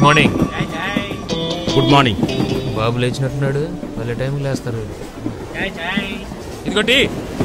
Morning. Good morning. బాబు లేచినట్టున్నాడు, వాళ్ళ టైంకి లేస్తారు. ఇదిగోటి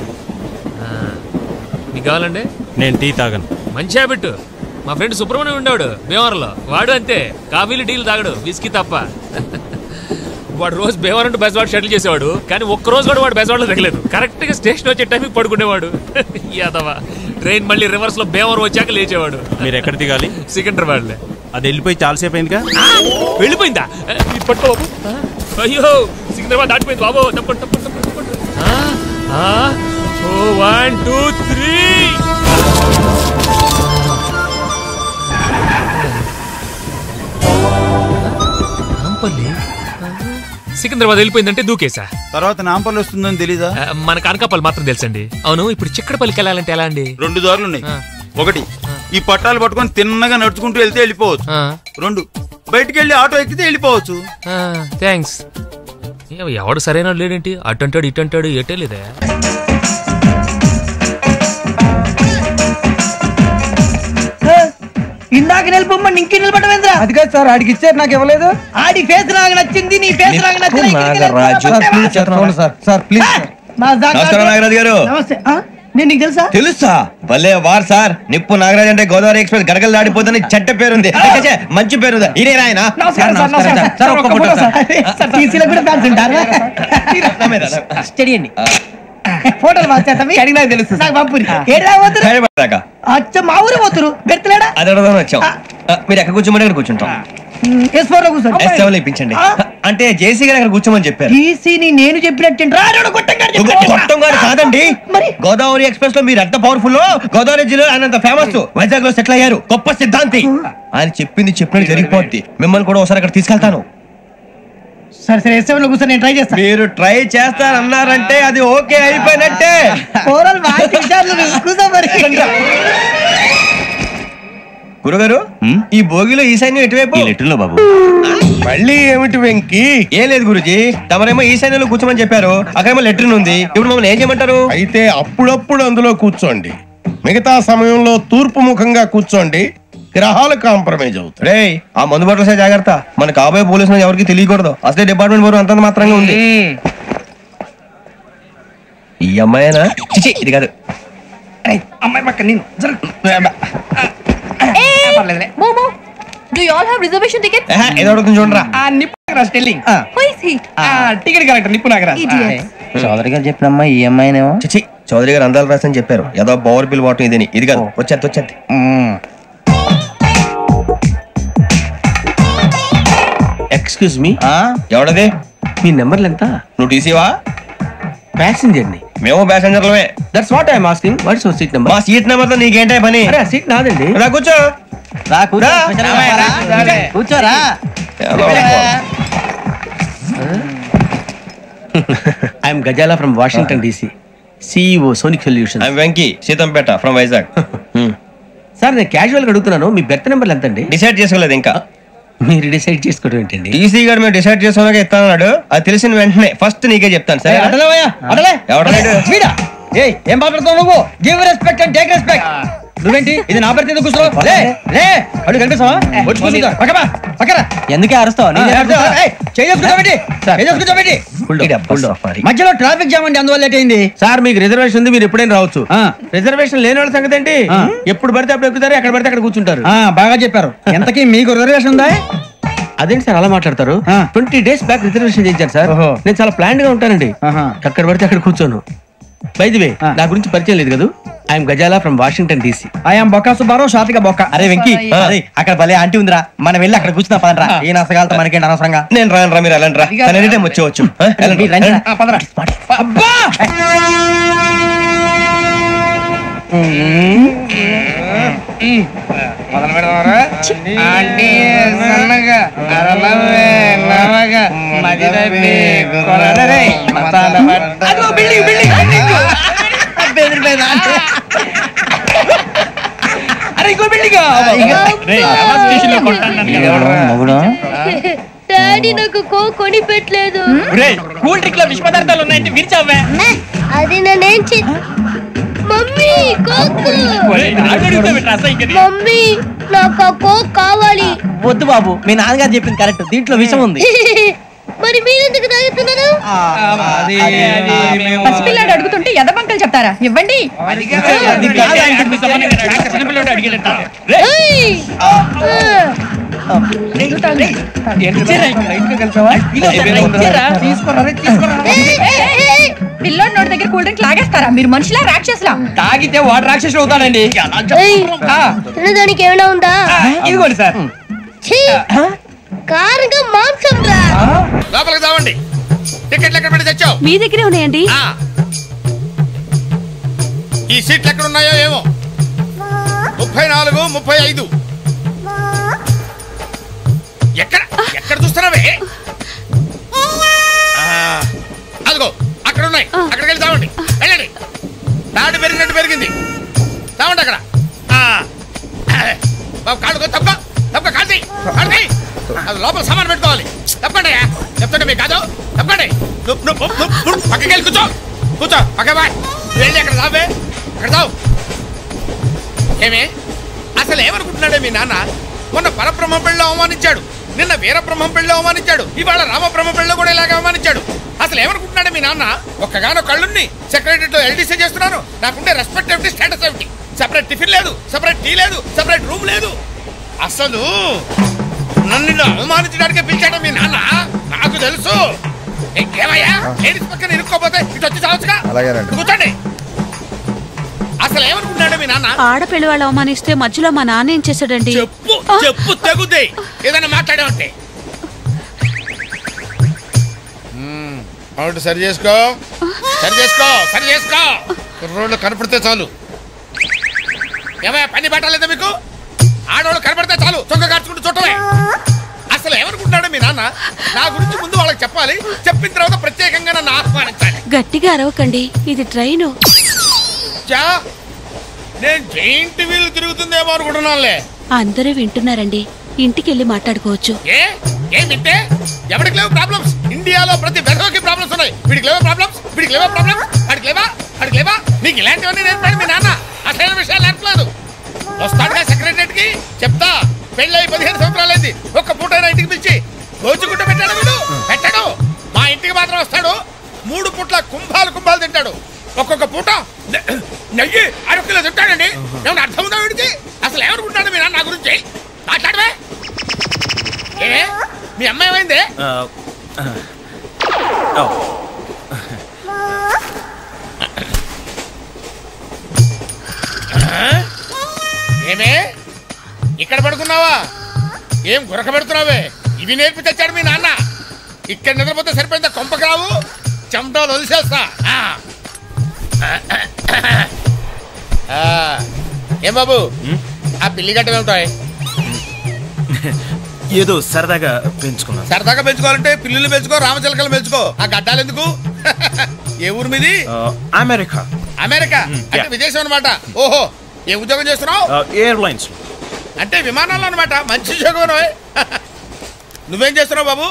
మీకు కావాలండి? నేను టీ తాగను. మంచి హ్యాబిట్. మా ఫ్రెండ్ సుబ్రహ్మణ్యం ఉండేవాడు భీమవరంలో, వాడు అంతే, కాఫీలు టీలు తాగడు, విస్కీ తప్ప. వాడు రోజు భీమవరం టు బెజవాడ షటిల్ చేసేవాడు, కానీ ఒక్కరోజు కూడా వాడు బెజవాడలో తగ్గలేదు. కరెక్ట్గా స్టేషన్ వచ్చే టైంకి పడుకునేవాడు. యాదవా ట్రైన్ మళ్ళీ రివర్స్ లో భీమవరం వచ్చాక లేచేవాడు. మీరు ఎక్కడ దిగాలి? సికింద్రాబాద్లే. అది వెళ్ళిపోయి చాలాసేపు అయిందిగా. వెళ్ళిపోయిందా? పట్టుకో బాబు. అయ్యో సికింద్రాబాద్ దాటిపోయింది బాబు. తప్పండి తప్పండి తప్పండి. 1 2 3. సికింద్రాబాద్ వెళ్ళిపోయిందంటే దూకేసా. తర్వాత నాంపల్లి వస్తుందని తెలీదా? మనకు అనకాపల్లి మాత్రం తెలుసండి. అవును, ఇప్పుడు చిక్కడపల్లికి వెళ్ళాలంటే ఎలా అండి? 2 దారులు ఉన్నాయి. ఒకటి, ఈ పట్టాలు పట్టుకొని తిన్నగా నడుచుకుంటూ వెళ్తే వెళ్ళిపోవచ్చు. 2, బయటికి వెళ్ళి ఆటో ఎక్కితే వెళ్ళిపోవచ్చు. థ్యాంక్స్. ఎవడు సరైన లేడేంటి? అటు అంటాడు ఇటు అంటాడు, ఎటే లేదా? ఇందాక నిలబొమ్మని ఇంకే నిలబడమేంద్రా? అది కాదు సార్, ఆడికి ఇచ్చారు, నాకు ఇవ్వలేదు. ఆడి ఫేస్ నాకు నచ్చింది, నీ ఫేస్ నాకు నచ్చింది. Sir please. నమస్కారం నాగరాజు గారు. నమస్తే. నేను నీకు తెలుసా? తెలుసా? భలే వార్ సార్. నిప్పు నాగరాజ్ అంటే గోదావరి ఎక్స్ప్రెస్ గడగలు దాడిపోతుంది, చెడ్డ పేరుంది, మంచి పేరు. ఇదే ఆయన. స్టడీ అండి, ఫోటోలు మార్చేస్తాం. తెలుసు నాకు పంపురి. అచ్చ మా ఊరు పోతురు బెర్తలేడా? అది వచ్చాం. మీరు ఎక్కడ కూర్చోమని అక్కడ కూర్చుంటాం. ఇప్పించండి. అంటే జేసీ గారు అక్కడ కూర్చోమని చెప్పారు. నేను చెప్పినట్టు కాదండి, గోదావరి ఎక్స్ప్రెస్ లో మీరు ఎంత పవర్ఫుల్, గోదావరి జిల్లా ఆయన ఫేమస్, వైజాగ్ లో సెటిల్ అయ్యారు, గొప్ప సిద్ధాంతి. ఆయన చెప్పింది చెప్పినట్టు జరిగిపోద్ది. మిమ్మల్ని కూడా ఒకసారి అక్కడ తీసుకెళ్తాను. సరే సరే, ఎస్ఎంలో కూర్చొని నేను ట్రై చేస్తాను. మీరు ట్రై చేస్తారన్నారంటే అది ఓకే అయిపోయినట్టే. గురుగారు, ఈ భోగిలో ఈశాన్యం ఎటువైపు? లెటర్లో బాబు. మళ్ళీ ఏమిటి వెంకీ? ఏం లేదు గురుజీ, తమరేమో ఈశాన్యంలో కూర్చోమని చెప్పారు, అక్కడేమో లెటర్ ఉంది. ఇప్పుడు మమ్మల్ని ఏం చేయమంటారు? అయితే అప్పుడప్పుడు అందులో కూర్చోండి, మిగతా సమయంలో తూర్పు ముఖంగా కూర్చోండి. గ్రహాలు కాంప్రమైజ్ అవుతాయి. రే, ఆ మందు బట్టలసే జాగ్రత్త. మన కాబోయే పోలీసులు ఎవరికి తెలియకూడదు. అసలే డిపార్ట్మెంట్ బోర్ అంతంత మాత్రంగా ఉంది. ఈ అమ్మాయినా? చిచి, ఇది కాదు. అమ్మాయి పక్క నేను. Do you all have reservation tickets? ఏదో అడుగుతుంది చూడరా. నిప్పు Nagaraj telling. Who is he? Ticket correct, నిప్పు నాగరాజ్. చౌదరి గారు చెప్పినమ్మా ఈ అమ్మాయినేమో. చిచి, చౌదరి గారు అందాలు రాసని చెప్పారు. ఏదో బోర్ బిల్ వాటం ఇదని. ఇది కాదు, వచ్చేది. Excuse me, ఎవడది? మీ నెంబర్లు ఎంత? నువ్వు టీసీవా? ప్యాసింజర్ ని. మేము ప్యాసింజర్లమే. That's what I'm asking. What's your seat number? మా సీట్ నెంబర్ తో నీకేంటే పని? అరే సీట్ నాదండి. రా కూర్చో. కూర్చోరా. I'm Gazala from Washington DC, CEO Sonic Solutions. I'm Venky, Seethampeta from Vizag. Sir నేను క్యాజువల్ గా అడుగుతున్నాను, మీ బెర్త్ నెంబర్లు ఎంత అండి? డిసైడ్ చేసుకోలేదు ఇంకా. మీరు డిసైడ్ చేసుకోవడం ఏంటండి? టీసీ గారు మేము డిసైడ్ చేసుకున్నాక ఇస్తానన్నాడు. అది తెలిసిన వెంటనే ఫస్ట్ నీకే చెప్తాను. సరే ఏం మాట్లాడుతావు నువ్వు? Give respect and take respect. నువ్వేంటి ఇది నా బెర్త్ ఎందుకు కూర్చో? అడుగు కనిపిస్తావా? ఎందుకే అరుస్తావు? మధ్యలో ట్రాఫిక్ జామ్ అండి, అందువల్ల లేట్ అయింది. సార్ మీకు రిజర్వేషన్ ఉంది, మీరు ఎప్పుడైనా రావచ్చు. రిజర్వేషన్ లేని వాళ్ళ సంగతి ఏంటి? ఎప్పుడు పడితే అప్పుడు ఎక్కుతారు, ఎక్కడ పడితే అక్కడ కూర్చుంటారు. బాగా చెప్పారు. ఎంతకీ మీకు రిజర్వేషన్ ఉందా? అదేంటి సార్ అలా మాట్లాడతారు? 20 days బ్యాక్ రిజర్వేషన్ చేయించారు సార్. నేను చాలా ప్లాన్డ్ గా ఉంటానండి, అక్కడ పడితే అక్కడ కూర్చోను. బై ది వే, నా గురించి పరిచయం లేదు కదా. I'm Gazala from Washington DC. I'm బొక్క సుబ్బారావు, షాతిక బొక్క. అరే వెంకీ, అక్కడ భలే ఆంటీ ఉందిరా, మనం వెళ్ళి అక్కడ కూర్చున్నా పదరా. ఏ నసగాలతో మనకేంటి అనవసరంగా. నేను రాను, మీరు వెళ్ళండి రా. ఎనీ టైం వచ్చేవచ్చు. అబ్బా మొదలు పెడదారా? ఆంటీ సన్నగా అరలవే నవగా మదిరబి కొరడరే మసాలా పట్ట. అదో బిల్డింగ్ బిల్డింగ్ బిల్డింగ్. బెదిరిపోయింది ఆంటీ. అరే ఇంకో బిల్డింగ్. రే ఆ స్టేషన్ లో కొట్టాను. డాడీ నాకు కోక్ కొని పెట్టలేదు. రే కూల్ డ్రింక్ లో విష పదార్థాలు ఉన్నాయంటే విరిచావే. అది నేనేం మమ్మీ కోక్ మమ్మీ నాకు ఆ కోక్ కావాలి. వద్దు బాబు, మీ నాన్నగారు చెప్పింది కరెక్ట్, దీంట్లో విషయం ఉంది. మరి మీరెందుకు తాగుతున్నారు? పసిపిల్లాడు అడుగుతుంటే ఎదబంకలు చెప్తారా? ఇవ్వండి. పిల్లోడి నోటి దగ్గర కూల్ డ్రింక్ లాగేస్తారా? మీరు మనుషులా రాక్షసులా? తాగితే వాడు రాక్షసుడు అవుతాడండి. తినడానికి ఏమైనా ఉందా? ఇదిగోండి సార్. కారంగా మాంసం రా. లోపలికి రావండి. టికెట్లు ఎక్కడ పెట్టి తెచ్చావు? మీ దగ్గరే ఉన్నాయండి. ఈ సీట్లు ఎక్కడ ఉన్నాయో ఏమో. 34, 35. ఎక్కడ ఎక్కడ చూస్తున్నావే? అదిగో అక్కడ ఉన్నాయి. అక్కడికి వెళ్ళి తావండి. వెళ్ళండి. తాడు పెరిగినట్టు పెరిగింది. తావండి అక్కడ. బాబు కాళ్ళు తప్ప తప్ప కాల్చి కాల్చి. అది లోపల సామాన్ పెట్టుకోవాలి. తప్పండి. చెప్తుంటే మీకు కాదు. తప్పండి. పక్కకి వెళ్ళి కూర్చో. కూర్చో పక్క బాయ్. వెళ్ళి అక్కడ తావే. అక్కడ తావు. ఏమే అసలు ఏమనుకుంటున్నాడే మీ నాన్న? మొన్న పరబ్రహ్మ పెళ్ళిలో అవమానించాడు, నిన్న వీరబ్రహ్మం పెళ్ళిలో అవమానించాడు, ఇవాళ రామబ్రహ్మ పెళ్ళిలో కూడా ఇలాగ అవమానించాడు. అసలు ఏమనుకుంటున్నాడే మీ నాన్న? ఒక్కగానో కళ్ళుని సెక్రటరీలో ఎల్డీసీ చేస్తున్నాను. నాకుండే రెస్పెక్ట్ ఏమిటి, స్టేటస్ ఏమిటి? సెపరేట్ టిఫిన్ లేదు, సెపరేట్ టీ లేదు, సెపరేట్ రూమ్ లేదు. అసలు నన్ను అవమానించడానికి పిలిచాడు మీ నాన్న. నాకు తెలుసు. ఏమయ్యా లేడీస్ పక్కన ఇరుక్కోపోతే ఇటు వచ్చి చావచ్చుగా. కూర్చోండి. అసలు ఏమనుకున్నాడు మీ నాన్న? ఆడపిల్లి వాళ్ళు అవమానిస్తే మధ్యలో మా నాన్న ఏం చేశాడండి? చెప్పు చెప్పు తెగుద్ది. ఏదైనా మాట్లాడామంటే అవును. సరి చేసుకో, సరి చేసుకో, సరి చేసుకో. రోడ్లు కనపడితే చాలు. ఏమయ్యా పని పట్టలేదా మీకు? ఆడవాళ్ళు కనపడితే చాలు చొక్క కార్చుకుంటూ చుట్టమే. అసలు ఏమనుకుంటాడు మీ నాన్న? నా గురించి ముందు వాళ్ళకి చెప్పాలి, చెప్పిన తర్వాత ప్రత్యేకంగా నన్ను ఆహ్వానించాలి. గట్టిగా అరవకండి, ఇది ట్రైను. నేను జైంట్ వీల్ తిరుగుతుందేమో అనుకుంటున్నానులే. అందరూ వింటున్నారండి, ఇంటికి వెళ్ళి మాట్లాడుకోవచ్చు. ఏమింటే ఎవరికి లేవు ప్రాబ్లమ్స్? ఇండియాలో ప్రతి వెధవకి ప్రాబ్లమ్స్ ఉన్నాయి. వీడికి లేవా ప్రాబ్లమ్స్? వీడికి లేవా ప్రాబ్లమ్స్? వాడికి లేవా? వాడికి లేవా? నీకు ఇలాంటివన్నీ నేర్పాడు మీ నాన్న. అసలైన విషయాలు నేర్పలేదు. వస్తాడుగా సెక్రటరేట్ కి, చెప్తా. పెళ్ళై 15 సంవత్సరాలైంది. ఒక్క పూట ఇంటికి పిలిచి రోజుకుంటూ పెట్టాడు వీడు. పెట్టాడు. మా ఇంటికి మాత్రం వస్తాడు. 3 పూట్ల కుంభాలు కుంభాలు తింటాడు. ఒక్కొక్క పూట నెయ్యి 1/2 కిలో తింటాడండి. ఏమన్నా అర్థం ఉందా వీడికి? అసలు ఏమనుకుంటాడు మీ నాన్న నా గురించి? మాట్లాడవే. ఏ మీ అమ్మాయి ఏమైంది? ఏమే ఇక్కడ పడుకున్నావా? ఏం గురక పెడుతున్నావే? ఇవి నేర్పి తెచ్చాడు మీ నాన్న. ఇక్కడ నిద్రపోతే సరిపోయిందా? కొంపకి రావు, చెమటలు వదిలేస్తా. ఏం బాబు ఆ పిల్లి గడ్డ వెళ్తాయి? ఏదో సరదాగా పెంచుకున్నా. సరదాగా పెంచుకోవాలంటే పిల్లులు పెంచుకో, రామచిలకలు పెంచుకో. ఆ గడ్డాలు ఎందుకు? ఏ ఊరు మీది? అమెరికా. అమెరికా అంటే విదేశం అనమాట. ఓహో, ఏ ఉద్యోగం చేస్తున్నావు? ఎయిర్లైన్స్. అంటే విమానాల్లో అనమాట. మంచి ఉద్యోగం. నువ్వేం చేస్తున్నావు బాబు?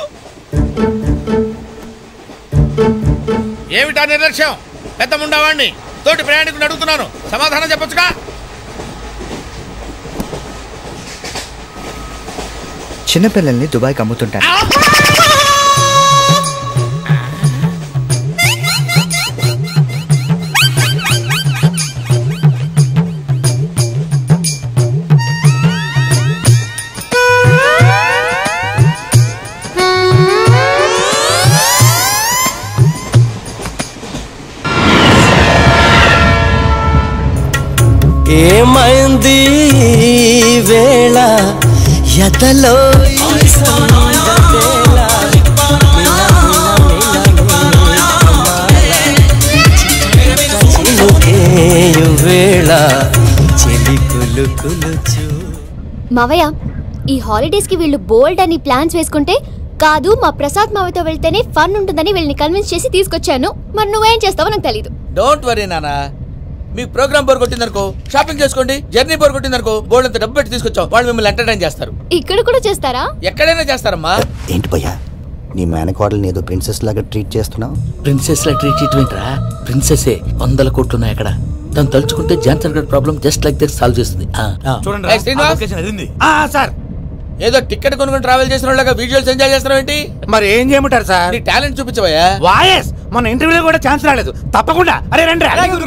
ఏమిటా నిర్లక్ష్యం? పెద్ద ముండవాణ్ణి తోటి ప్రయాణికుని అడుగుతున్నాను, సమాధానం చెప్పొచ్చుగా. చిన్నపిల్లల్ని దుబాయ్కి అమ్ముతుంటారు. ఏమైంది వేళ ఎదలో మావయ్య, ఈ హాలిడేస్ కి వీళ్ళు బోల్డ్ అని ప్లాన్స్ వేసుకుంటే కాదు మా ప్రసాద్ మావయ్యతో వెళ్తేనే ఫన్ ఉంటుందని వీళ్ళని కన్విన్స్ చేసి తీసుకొచ్చాను. మరి నువ్వేం చేస్తావో నాకు తెలీదు. డోంట్ వరీ నానా. మీకు ప్రోగ్రామ్ బోర్ కొట్టిందనుకో షాపింగ్ చేసుకోండి. జర్నీ బోర్ కొట్టిందనుకో బోల్డ్ అంత డబ్బు పెట్టి తీసుకొచ్చాం. వాళ్ళు మిమ్మల్ని ఎంటర్టైన్ చేస్తారు. ఇక్కడ కూడా చేస్తారా? ఎక్కడైనా చేస్తారమ్మా. ఏంటి భయ్యా, నీ మేనకోడల్ని ఏదో ప్రిన్సెస్ లాగా ట్రీట్ చేస్తున్నావు? ప్రిన్సెస్ లా ట్రీట్ చేయటమేంట్రా? ప్రిన్సెసే 100 కోట్లు ఉన్నాయి అక్కడ. తను తలుచుకుంటే జాన్సన్ గడ్ problem just like that solve చేస్తుంది. చూడండి సార్, ఏదో టికెట్ కొనుక్కొని ట్రావెల్ చేసిన వాళ్ళగా విజువల్స్ ఎంజాయ్ చేస్తున్నావు ఏంటి? మరి ఏం చేయమంటారు సార్? నీ టాలెంట్ చూపించవయ్యా. వాయస్ మన ఇంటర్వ్యూలో కూడా ఛాన్స్ రాలేదు. తప్పకుండా అరే రండి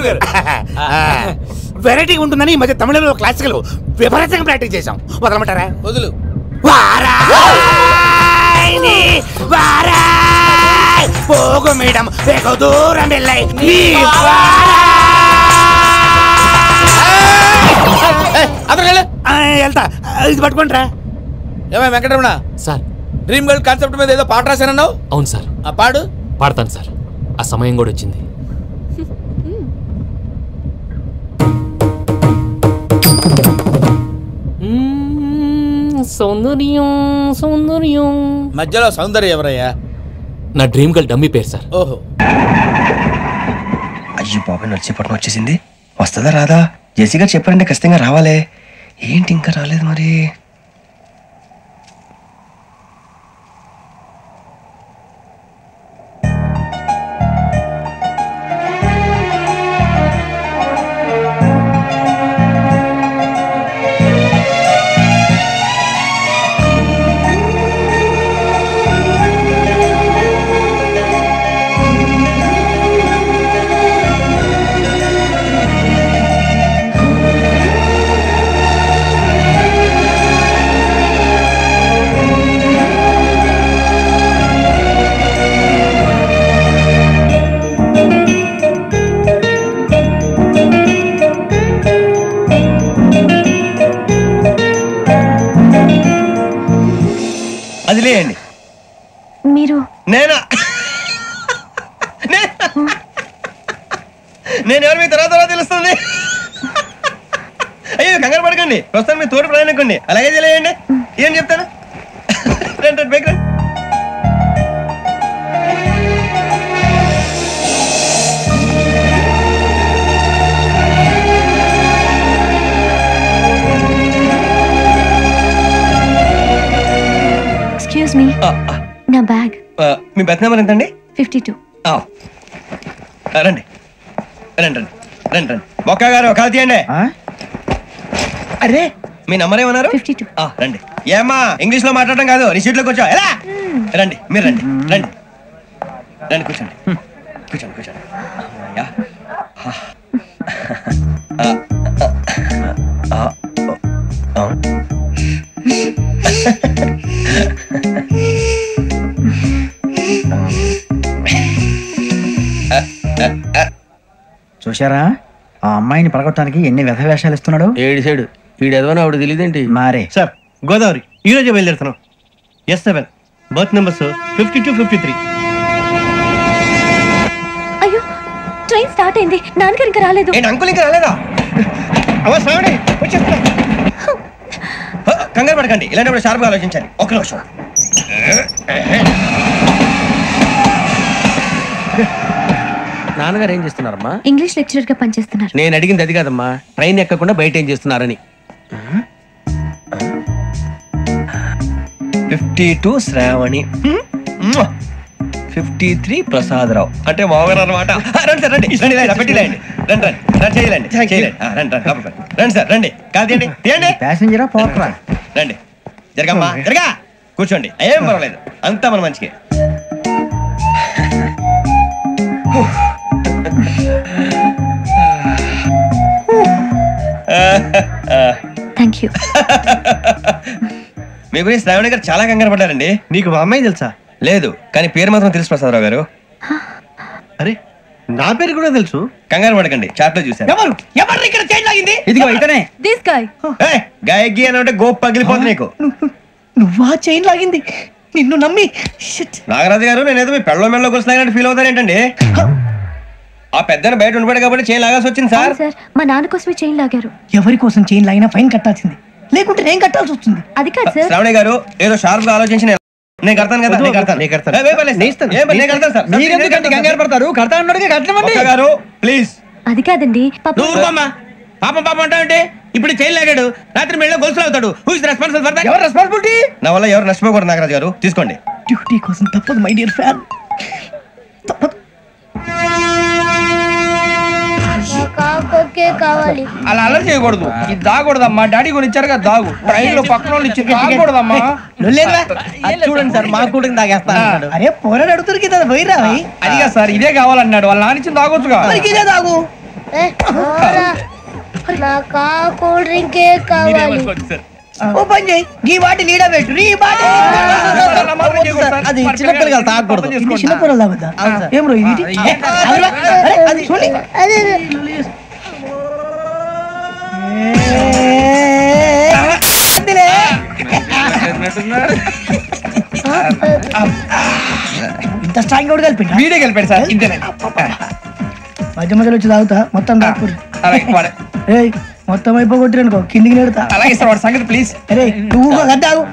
వెరైటీ ఉంటుందని ఈ మధ్య తమిళంలో క్లాసికల్ విపరీతంగా ప్రాక్టీస్ చేసాం. వదలమంటారా? వదులు. పోగు మేడం వెగు దూరం వెళ్ళాయి. వెళ్తా, ఇది పట్టుకుంటారా? ఏమై Venkataramana sir, dream girl concept మీద ఏదో పాట రాశానన్నావు? అవును సార్. ఆ పాడు. పాడతాను సార్, ఆ సమయం కూడా వచ్చింది. సౌందర్యం సౌందర్యం. మధ్యలో సౌందర్యం ఎవరయ్యా? నా డ్రీమ్ గర్ల్ డమ్మీ పేరు సార్. ఓహో. అయ్యో బాబాయ్, నడిచేపట్నం వచ్చేసింది. వస్తుందా రాదా? జెసి గారు చెప్పారంటే ఖచ్చితంగా రావాలే. ఏంటి ఇంకా రాలేదు మరి? అది లేండి. మీరు నేనా? నేను ఎవరు మీ తర్వాత తెలుస్తుంది. అయ్యో కంగారు పడకండి, ప్రస్తుతం మీ తోటి ప్రయాణకండి. అలాగే తెలియండి. ఏం చెప్తాను? రండి బైక్ రండి. ఎక్స్క్యూజ్ మీ, నా బ్యాగ్. మీ బెత్ నెంబర్ ఎంతండి? 52. రండి రండి రండి రండి రండి. బొక్క గారు కాల్ తీయండి. అరే మీ నంబర్ ఏమన్నారు? 52. రండి. ఏమ్మా ఇంగ్లీష్ లో మాట్లాడడం కాదు, నీ సీట్లోకి వచ్చా. ఎలా రండి, మీరు రండి రండి రండి, కూర్చోండి కూర్చోండి కూర్చోండి. చూశారా ఆ అమ్మాయిని పడగొట్టడానికి ఎన్ని వ్యధ వేషాలు ఇస్తున్నాడు. ఏడు సైడు వీడు ఎదవని ఆవిడ తెలియదేంటి? మారే సార్, గోదావరి ఈ రోజే బయలుదేరుతున్నాం. S7 berth numbers 52, 53. అయ్యో, ట్రైన్ స్టార్ట్ అయింది. నాన్నగారు ఇంకా రాలేదు. అంకుల్ ఇంకా రాలేదా? అవసరం వచ్చేస్తున్నా. కంగారు పడకండి, ఇలాంటప్పుడు షార్ప్గా ఆలోచించాలి. ఒక నిమిషం. నాన్నగారు ఏం చేస్తున్నారమ్మా? ఇంగ్లీష్ లెక్చరర్ గా పనిచేస్తున్నారు. నేను అడిగింది అది కాదమ్మా, ట్రైన్ ఎక్కకుండా బయట ఏం చేస్తున్నారని. 52 శ్రావణి, 53 ప్రసాదరావు అంటే మామగారు అనమాట. రండి సార్, రండి రండి, పెట్టిలేండి. రండి రండి రండి, చేయలేండి చేయలేండి. రండి రండి రండి సార్, రండి. కాదు తీయండి తీయండి. ప్యాసింజరా పోట్రా. రండి, జరగమ్మా జరగా, కూర్చోండి. ఏం పర్వాలేదు, అంతా మన మంచికి. Thank you. మీ గురించి శ్రావణి గారు చాలా కంగారు పడ్డారండి. నీకు మా అమ్మాయి తెలుసా? లేదు, కానీ పేరు మాత్రం తెలుసు ప్రసాదరావు గారు. అరే నా పేరు కూడా తెలుసు. కంగారు పడకండి, చాట్ లో చూసాను. ఎవరు ఎవరు ఇక్కడ చైన్ లాగింది? ఇదిగో ఇతనే. This guy. గాయకి అని అంటే గోప్ పగిలిపోతుంది నీకు. నువ్వా చైన్ లాగింది? నిన్ను నమ్మి. నాగరాజు గారు, నేనేదో మీ పెళ్ళ మెళ్ళలో గురిసిలాగినట్టు ఫీల్ అవుతారు ఏంటండి? ఆ పెద్దని బయట ఉండిపోయాడు కాబట్టి చైన్ లాగాల్సి వచ్చింది సార్. సార్, మా నాన్న కోసమే చైన్ లాగారు. ఎవరి కోసం చైన్ లాగినా ఫైన్ కట్టాల్సింది, లేకుంటే నేను కట్టాల్సి వస్తుంది. అది కాదు సార్. శ్రావణి గారు ఏదో షార్ప్ గా ఆలోచించి నేను కడతాను కదా. కంగారు పడతారు. కడతా అన్నాడుగా కట్టమండి గారు ప్లీజ్. అది కాదండి. పాపం పాపం అంటావంటే ఇప్పుడు చైన్ లాగాడు, రాత్రి మెళ్ళ గొలుసులు అవుతాడు. Who is responsible for that? ఎవరు రెస్పాన్సిబిలిటీ? నా వల్ల ఎవరు నష్టపోకూడదు నాగరాజు గారు, తీసుకోండి. డ్యూటీ కోసం తప్పదు మై డియర్ ఫ్యాన్, తప్పదు. కాకే కావాలి. అలా అలర్ చేయకూడదు. ఇది దాగకూడదమ్మా. డాడీ కొని ఇచ్చారు కదా దాగు. ట్రైన్ లో పక్కన వాళ్ళు ఇచ్చి దాగకూడదమ్మా. చూడండి సార్ మా కూడా తాగేస్తాను. అరే పోరాడు అడుగుతారు కదా పోయిరా. అదిగా సార్ ఇదే కావాలన్నాడు. వాళ్ళ నానిచ్చింది తాగొచ్చుగా. ఇదే తాగు. నాకు ఆ కూల్ డ్రింకే కావాలి. ఓ పని చేయి ఈ బాటి లీడ పెట్టు. ఈ బాటి అది చిన్నపిల్లలు తాగకూడదు. చిన్నపిల్లలు తాగుతా. ఏం రో ఇది అది చూడండి. ఇంత స్ట్రాంగ్ కూడా కలిపి వీడే కలిపాడు సార్. ఇంతేనండి. మధ్య మధ్యలో వచ్చి తాగుతా మొత్తం తాగుతుంది. మొత్తం అయిపోగొట్టిరనుకో కిందికి నేడుతా. అలాగే సార్ వాడి సంగతి ప్లీజ్. అరే నువ్వు తాగు.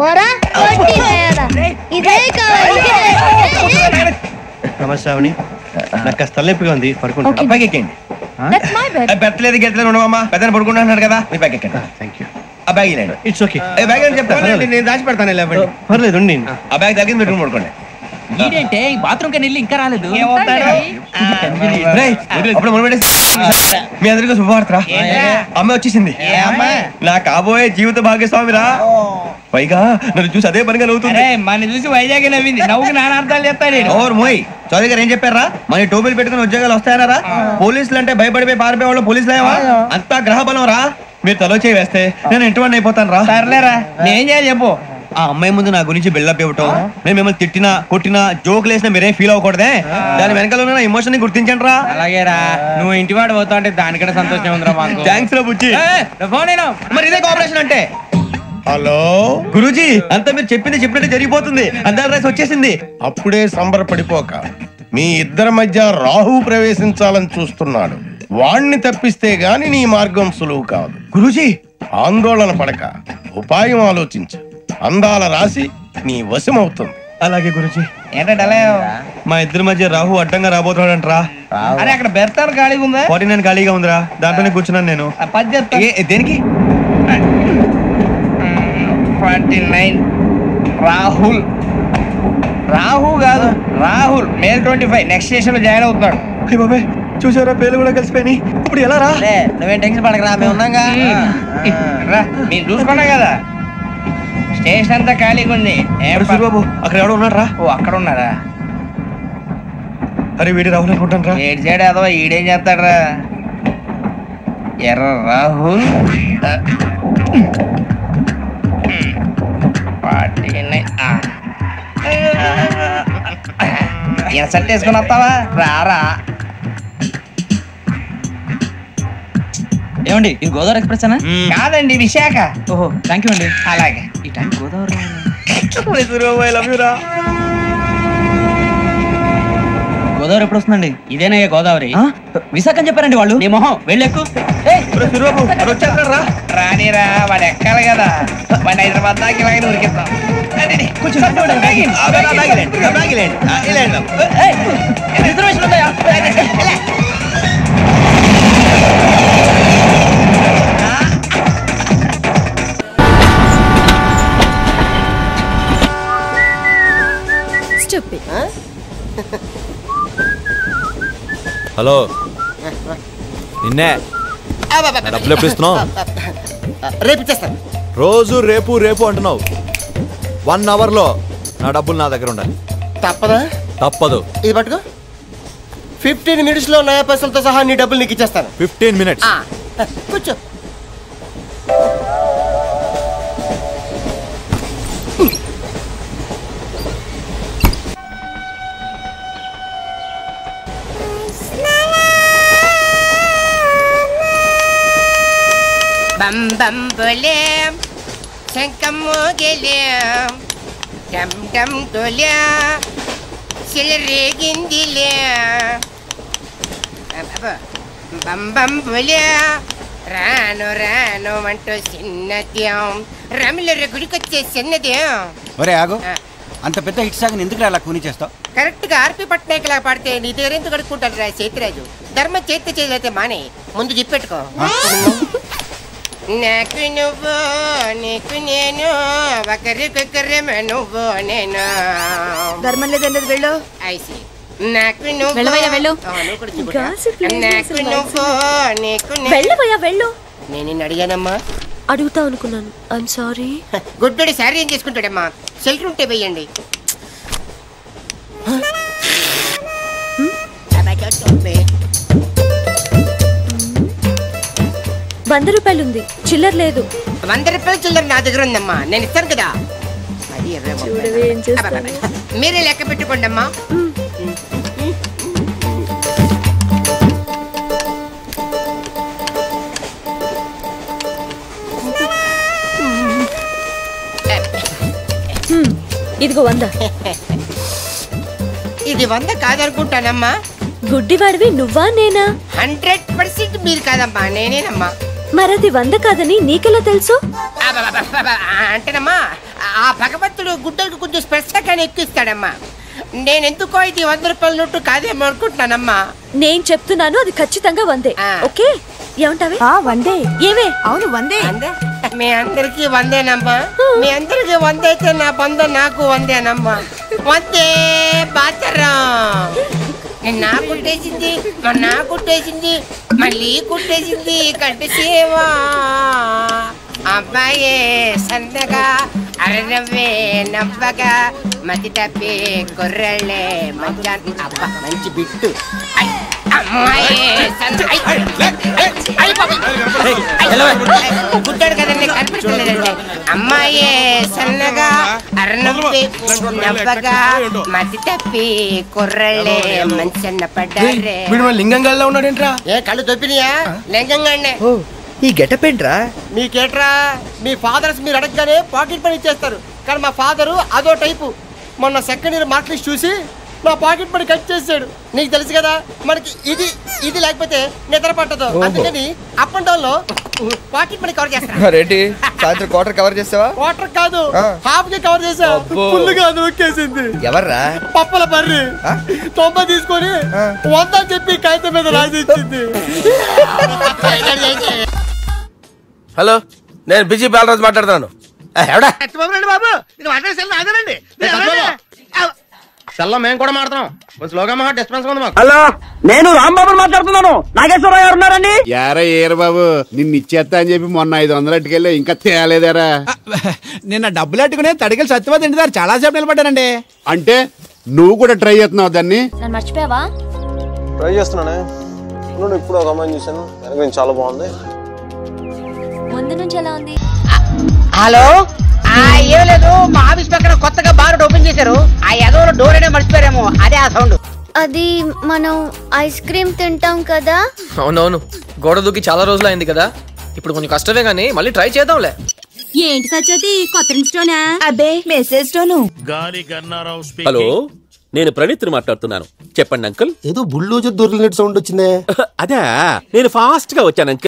ఇదే కావాలి. నమస్కారం. నాకు కాస్త తలెప్పిగా ఉంది. పడుకుంటా. పైకి ఎక్కండి. పెట్టలేదు గెట్టలేదు ఉండవమ్మా. పెద్దని పడుకుంటున్నాడు కదా. మీ బ్యాగ్ ఎక్కండి. Thank you. ఆ బ్యాగ్ ఇలాండి. It's okay. బ్యాగ్ అని చెప్తాను. నేను దాచి పెడతాను. పర్లేదు ఉండి. ఆ బ్యాగ్ తగ్గింది పెట్టుకుని పడుకోండి. ఏంటంటే బాత్రూమ్ కని ఇల్లు ఇంకా రాలేదు. మీ అందరికీ శుభవార్తరా. అమ్మ వచ్చేసింది. నా కాబోయే జీవిత భాగ్యస్వామిరా. పైగా నన్ను చూసి అదే పనిగా నవ్వుతుంది. మన చూసి వైజాగ్ నవ్వింది. నవ్వుకి నాన్న అర్థాలు చెప్తాడు. ఓర్ మోయ్ చౌదరి గారు ఏం చెప్పారా? మన టోబీలు పెట్టుకుని ఉద్యోగాలు వస్తాయనరా? పోలీసులు అంటే భయపడిపోయి పారిపోయే వాళ్ళు పోలీసులేవా? అంతా గ్రహ బలం రా. మీరు తలో చేయి వేస్తే నేను ఇంటివాడిని అయిపోతాను రా. సర్లేరా నేం చేయాలి చెప్పు. ఆ అమ్మాయి ముందు నా గురించి బిల్డప్ ఇవ్వటం, నేను మిమ్మల్ని తిట్టినా కొట్టినా జోకులు వేసినా మీరేం ఫీల్ అవ్వకూడదే. దాని వెనకాల ఉన్న ఎమోషన్ ని గుర్తించండి రా. అలాగేరా నువ్వు ఇంటివాడు పోతా అంటే దానికంటే సంతోషం ఉందిరా మాకు. థ్యాంక్స్ రా బుజ్జి. మరి ఇదే కోఆపరేషన్ అంటే. హలో గురూజీ, అంతా మీరు చెప్పింది చెప్పినట్టు జరిగిపోతుంది. అందరి రైస్ వచ్చేసింది. అప్పుడే సంబరపడిపోక. మీ ఇద్దరి మధ్య రాహు ప్రవేశించాలని చూస్తున్నాడు. వాణ్ణి తప్పిస్తే గాని నీ మార్గం సులువు కాదు. గురూజీ ఆందోళన పడక ఉపాయం ఆలోచించు. అందాల రాశి నీ వశమవుతుంది. అలాగే గురూజీ. ఏంటంటే మా ఇద్దరి మధ్య రాహు అడ్డంగా రాబోతున్నాడంట్రా. అరే అక్కడ బెర్తాను ఖాళీగా ఉందా? 49 ఖాళీగా ఉందిరా. దాంట్లోనే కూర్చున్నాను నేను. దేనికి? 29 రాహుల్. రాహు కాదు రాహుల్. మే 25 నెక్స్ట్ స్టేషన్ లో జాయిన్ అవుతున్నాడు. బాబాయ్ చూసారా పేర్లు కూడా కలిసిపోయి. ఇప్పుడు ఎలా రా? నువ్వేం టెన్షన్ పడకరా మేము ఉన్నాగా. మీరు చూసుకున్నా కదా స్టేషన్ అంతా ఖాళీగా ఉంది. బాబు అక్కడ ఎవడో ఉన్నాడు రా. ఓ అక్కడ ఉన్నారా? అరే వీడి రాహుల్ అనుకుంటాను రా. ఏడు సైడ్ అదో ఈడేం చేస్తాడు రా. ఎర్ర రాహుల్ 49. ఈయన సెట్ వేసుకుని వస్తావా? రారా. ఏమండి ఇది గోదావరి ఎక్స్ప్రెస్ అనా? కాదండి విశాఖ. ఓహో థ్యాంక్ యూ అండి. అలాగే ఈ టైం గోదావరి. గోదావరి ఎప్పుడు వస్తుందండి? ఇదేనయ్యా గోదావరి. విశాఖ అని చెప్పారండి వాళ్ళు. నీ మొహం వెళ్ళెక్కు. రానిరా వాడు ఎక్కాలి కదా. వాడిని హైదరాబాద్ దాకా ఇలాగే ఉరికిద్దాం. రిజర్వేషన్ ఉన్నాయా? హలో నిన్నే డబ్బులు ఎప్పుడు ఇస్తున్నావు? రేపు ఇచ్చేస్తాను. రోజు రేపు రేపు అంటున్నావు. 1 అవర్లో నా డబ్బులు నా దగ్గర ఉండాలి. తప్పదా? తప్పదు. ఇది పట్టుకో. 15 మినిట్స్ లో నయా పైసలతో సహా నీ డబ్బులు నీకు ఇచ్చేస్తాను. 15 మినిట్స్. కూర్చో. బం బం బోలేం శంఖం మోగలేం డమ్ డమ్ తోలే సిలరేగిందిలే బం బం బోలే రాను రాను అంటూ చిన్నదేం రమిల గుడికొచ్చే చిన్నదేం. ఒరే ఆగు. అంత పెద్ద హిట్ సాగుని ఎందుకు అలా కూని చేస్తావు? కరెక్ట్ గా ఆర్పి పట్నాయక్ లా పాడితే నీ దగ్గర ఎందుకు కడుక్కుంటారు రా చేతిరాజు. ధర్మ చేతి చేయలేతే మానే ముందు చెప్పెట్టుకో. నాకు నువ్వు నీకు నేను ఒకరికొకరేమో నువ్వు నేను. ధర్మం లేదండి వెళ్ళు. ఐసి వెళ్ళవయ్యా వెళ్ళు. వెళ్ళవయ్యా వెళ్ళు. నేను అడిగానమ్మా. అడుగుతా అనుకున్నాను. I'm sorry. గుడ్డోడి శారీ ఏం చేసుకుంటాడమ్మా? షెల్టర్ ఉంటే వెయ్యండి. ₹100 ఉంది, చిల్లర లేదు. ₹100 చిల్లర నా దగ్గర ఉందమ్మా, నేను ఇస్తాను కదా. మీరే లెక్క పెట్టుకోండి అమ్మా. ఇదిగో 100. ఇది 100 కాదనుకుంటానమ్మా. గుడ్డివాడివి నువ్వా నేనా? 100% మీరు కాదమ్మా, నేనేనమ్మా. మరది 100 కాదని నీకెలా తెలుసు? అంటేనమ్మా, ఆ భగవంతుడు గుడ్డలకు కొంచెం స్పెషల్గానే ఎక్కిస్తాడమ్మా. నేనెందుకో ఇది ₹100 నోటు కాదేమో అనుకుంటున్నానమ్మా. నేను చెప్తున్నాను, అది ఖచ్చితంగా 100. ఓకే, ఏమంటావే? 100. ఏమే? అవును 100. మీ అందరికి 100నమ్మా. మీ అందరికి 100 అయితే నా బంధం నాకు 100నమ్మా. 100 బాతరం. నా కుట్టేసింది, నా కుట్టేసింది, మళ్ళీ కుట్టేసింది కంటి సేవా. అబ్బాయే సన్నగా అరనవ్వే నవ్వగా మతి తప్పి కుర్రళ్ళే మంచి అబ్బా మంచి బిట్టు. గుడ్డాడు కదండి, కనిపించలేదండి. అమ్మాయే సన్నగా అరనవ్వే నవ్వగా మతి తప్పి కుర్రళ్ళే మంచి అన్న పడ్డారే. లింగంగా ఉన్నాడేంట్రా? ఏ కళ్ళు తొప్పినాయా? లింగంగానే. ఈ గెటప్ ఏంట్రా? మీకేట్రా? మీ ఫాదర్స్ మీరు అడగగానే పాకెట్ పని ఇచ్చేస్తారు, కానీ మా ఫాదరు అదో టైపు. మొన్న సెకండ్ ఇయర్ మార్క్ లిస్ట్ చూసి నా పాకెట్ పని కట్ చేసాడు. నీకు తెలుసు కదా, మనకి ఇది ఇది లేకపోతే నిద్ర పట్టదు. అందుకని అప్ అండ్ డౌన్ లో పాకెట్ మనీ కవర్ చేస్తా. ఏంటి సాయంత్రం క్వార్టర్ కవర్ చేసావా? క్వార్టర్ కాదు, హాఫ్ కి కవర్ చేసా. ఫుల్గా నొక్కేసింది. ఎవర్రా? పప్పల బర్రి 90 తీసుకొని 100 అని చెప్పి కాగితం మీద రాసి ఇచ్చింది. హలో, నేను బిజీ బాలరాజు మాట్లాడుతున్నాను. ఎవడా బాబు, ఇది వాటర్ సెల్ నాదేనండి. సెల్లో మేము కూడా మాట్లాడుతున్నాం. కొంచెం స్లోగా మా డిస్టెన్స్ ఉంది మాకు. హలో, నేను రాంబాబు మాట్లాడుతున్నాను. నాగేశ్వరరావు గారు ఉన్నారండి? యారా ఏరు బాబు, నిన్ను ఇచ్చేస్తా అని చెప్పి మొన్న 500 అట్టుకెళ్ళి ఇంకా తేలేదారా? నిన్న డబ్బులు అట్టుకునే తడికెళ్ళి సత్యవతి ఇంటి దగ్గర చాలా సేపు నిలబడ్డానండి. అంటే నువ్వు కూడా ట్రై చేస్తున్నావు దాన్ని? నన్ను మర్చిపోయావా? ట్రై చేస్తున్నానే. ఇప్పుడు ఒక అమ్మాయిని చూసాను, వెనక చాలా బాగుంది. ముందు నుంచి ఎలా ఉంది? హలో, ఏం లేదు, మా ఆఫీస్ పక్కన కొత్తగా బార్ ఓపెన్ చేశారు. ఆ ఎదవలో డోర్ అనే మర్చిపోయారేమో, అదే ఆ సౌండ్. అది మనం ఐస్ క్రీమ్ తింటాం కదా. అవునవును, గోడ దూకి చాలా రోజులు అయింది కదా, ఇప్పుడు కొంచెం కష్టమే గానీ మళ్ళీ ట్రై చేద్దాంలే. ఏంటి సత్యవతి, కొత్త ఇన్స్టోనా? అబ్బే మెసేజ్ స్టోను. హలో, నేను ప్రణీత్ మాట్లాడుతున్నాను. చెప్పండి అంకుల్. ఏదో బుల్డోజర్ దొరికినట్టు సౌండ్ వచ్చిందే. అదే, నేను ఫాస్ట్ గా వచ్చాను అంకుల్.